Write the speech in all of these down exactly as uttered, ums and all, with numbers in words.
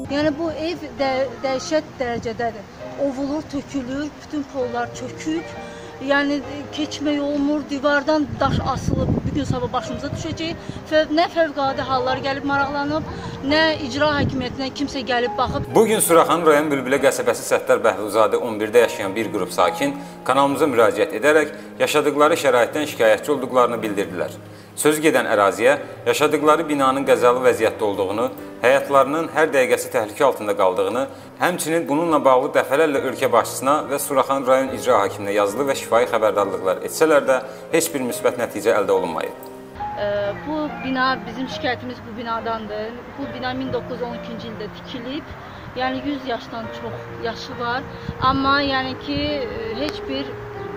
Yəni bu ev də, dəhşət dərəcədədir. Ovulur, tökülür, bütün pollar çöküb. Yəni keçmək olmur, divardan daş asılıb, bir gün sabah başımıza düşəcək. Nə fövqəladə hallar gəlib maraqlanıb, nə icra hakimiyyətindən kimsə gəlib baxıb. Bugün Suraxanı rayon Bülbülə qəsəbəsi Səttar Bəhluzade on birdə yaşayan bir qrup sakin kanalımıza müraciət edərək yaşadıkları şəraitdən şikayətçi olduqlarını bildirdilər. Söz gedən əraziyə yaşadıkları binanın qəzalı vəziyyətdə olduğunu, həyatlarının hər dəqiqəsi təhlükə altında qaldığını, həmçinin bununla bağlı dəfələrlə ölkə başçısına və Suraxanı rayon icra hakiminə yazılı və şifahi xəbərdarlıqlar etsələr də heç bir müsbət nəticə əldə olunmayıb. Bu bina, bizim şikayətimiz bu binadandır. Bu bina min doqquz yüz on ikinci ildə tikilib. Yəni yüz yaşdan çox yaşı var. Amma yəni ki, heç bir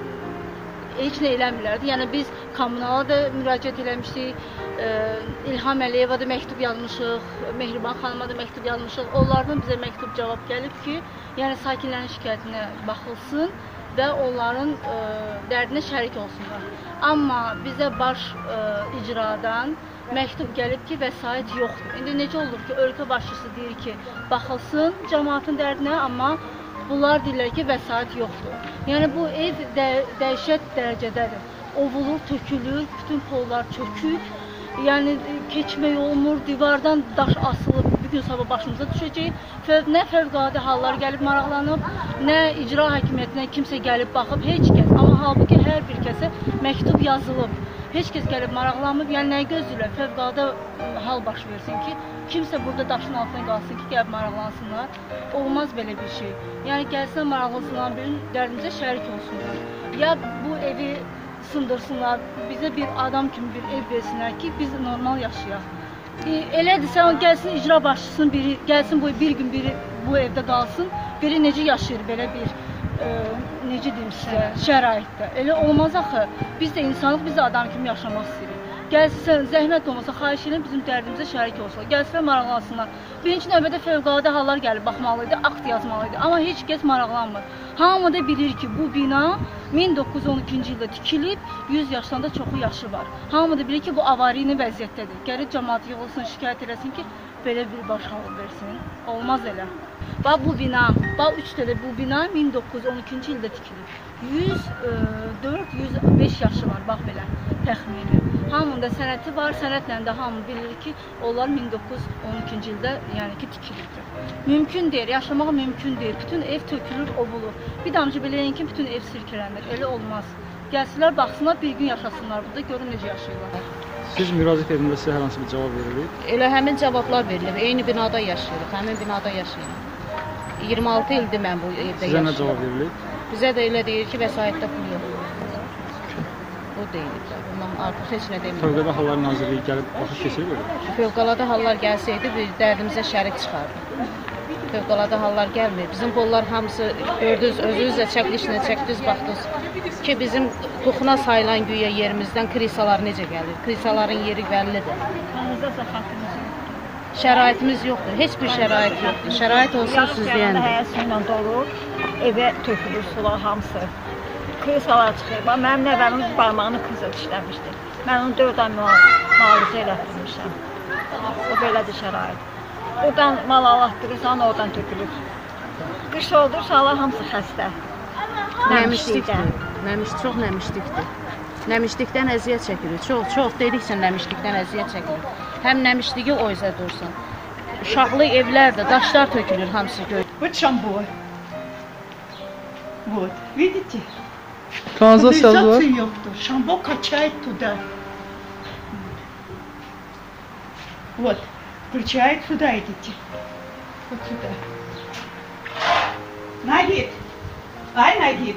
heç nə eləmirlərdi. Yəni biz kommunala da müraciət eləmişdik, İlham Əliyeva da məktub yazmışıq, Mehriban xanıma da məktub yazmışıq. Onlardan bizə məktub cavab gəlib ki, yəni sakinlərin şikayətinə baxılsın və onların dərdinə şərik olsunlar. Amma bizə baş icradan məktub gəlib ki, vəsait yoxdur. İndi necə olur ki, ölkə başçısı deyir ki, baxılsın cəmaatın dərdinə, amma bunlar deyirlər ki, vəsait yoxdur. Yəni bu ev də, dəhşət dərəcədədir. Ovulur, tökülür, bütün pollar çöküb. Yəni keçmək olmur, divardan daş asılıb, bir gün sabah başımıza düşəcək. Nə fövqəladə hallar gəlib maraqlanıb, nə icra hakimiyyətindən kimsə gəlib baxıb, heç kəs. Amma halbuki hər bir kəsə məktub yazılıb. Heç kəs gəlib maraqlanmıb, yəni nəyi gözləyirlər? Fövqəladə hal baş versin ki, kimsə burada daşın altına qalsın ki, gəlib maraqlansınlar. Olmaz belə bir şey. Yəni gəlsin maraqlansınlar, bir dərdimizə şərik olsunlar. Ya bu evi sındırsınlar, bizə bir adam kimi bir ev versinlər ki, biz normal yaşayaq. E, elədirsə, gəlsin icra başçısının biri, gəlsin bu bir gün biri bu evdə qalsın, biri necə yaşayır belə bir, e, necə deyim sizə, şəraitdə. Elə olmaz axı, biz də insanıq, biz də adam kimi yaşamaq istəyirik. Gəlsin, zəhmət olmasa, xahiş edən bizim dərdimizə şərik olsunlar, gəlsin maraqlansınlar. Birinci növbədə fövqəladə hallar gəlib baxmalıydı, akt yazmalıydı, amma heç kəs maraqlanmır. Hamı da bilir ki, bu bina min doqquz yüz on ikinci ildə tikilib, yüz yaşdan da çoxu yaşı var. Hamı da bilir ki, bu avariyli vəziyyətdədir. Gəlib cəmaat yığılsın, şikayət eləsin ki, belə bir baş halı versin. Olmaz elə. Bax bu bina, bax üç dədə bu bina min doqquz yüz on ikinci ildə tikilib. yüz dörd yüz beş yaşı var, bax belə, təxmini. Hamında sənəti var, sənətlə də hamı bilir ki, onlar min doqquz yüz on ikinci ildə yəni ki, tikilibdir. Mümkün deyil, yaşamaq mümkün deyil. Bütün ev tökülür, ovulur. Bir damcı biləyin ki, bütün ev sirkələnir. Elə olmaz. Gəlsinlər, baxsınlar, bir gün yaşasınlar burada, görün necə yaşayırlar. Siz müraciət edəndə sizə hər hansı bir cavab verilir? Elə həmin cavablar verilir. Eyni binada yaşayırıq, həmin binada yaşayırıq. iyirmi altı ildir mən bu evdə yaşayırım. Sizə nə cavab verilir? Bizə də elə deyir ki, vəsaitdə pul yox. Bu deyil. Bundan artıq heç nə demir. Fövqəladə Hallar Nazirliyi gəlib baxış keçirir mi? Fövqəladə hallar gəlsəydi, biz dərdimizə şərik çıxardı. Fövqəladə hallar gəlmir. Bizim qollar hamısı gördünüz, özünüz də çəkilişlə çəkdiniz, baxdınız ki, bizim toxuna sayılan güya yerimizdən krisalar necə gəlir? Krisaların yeri bəllidir. Şəraitimiz yoxdur, heç bir şərait yoxdur. Şərait olsa siz deyəndir. Həyəsindən dolur, evə tökülür sular hamısı. Krisalar çıxır. Mənim nəvəmin barmağını kriza dişləmişdi. Mən onu dörd ay müalicə elətdirmişəm. O belədir şərait. Oradan mal alatdırırsan, oradan tökülür. Qış olursa, Allah hamısı xəstə. Nəmişlikdir. Nəmiş, çox nəmişlikdir. Nəmişlikdən əziyyət çəkilir. Çox, çox dedikcə nəmişlikdən əziyyət çəkilir. Həm nəmişliyi o izə dursun. Uşaqlı evlərdə daşlar tökülür hamısı göy. Вот шамбо. Вот, видите? Kanalizasiya yoktur. Шамбо качает туда. Вот, включает сюда, идите. Вот сюда. Нагид. Ай, Нагид.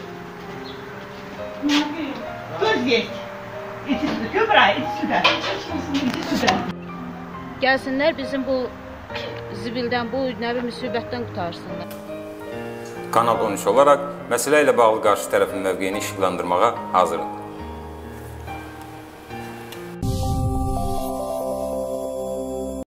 Кто здесь? Иди сюда, Kübra, иди сюда. Иди сюда. Gəlsinlər bizim bu zibildən, bu nəvi müsibətdən qutarsınlar. Kanal on üç olaraq məsələ ilə bağlı qarşı tərəfin mövqeyini işıqlandırmağa hazırıq.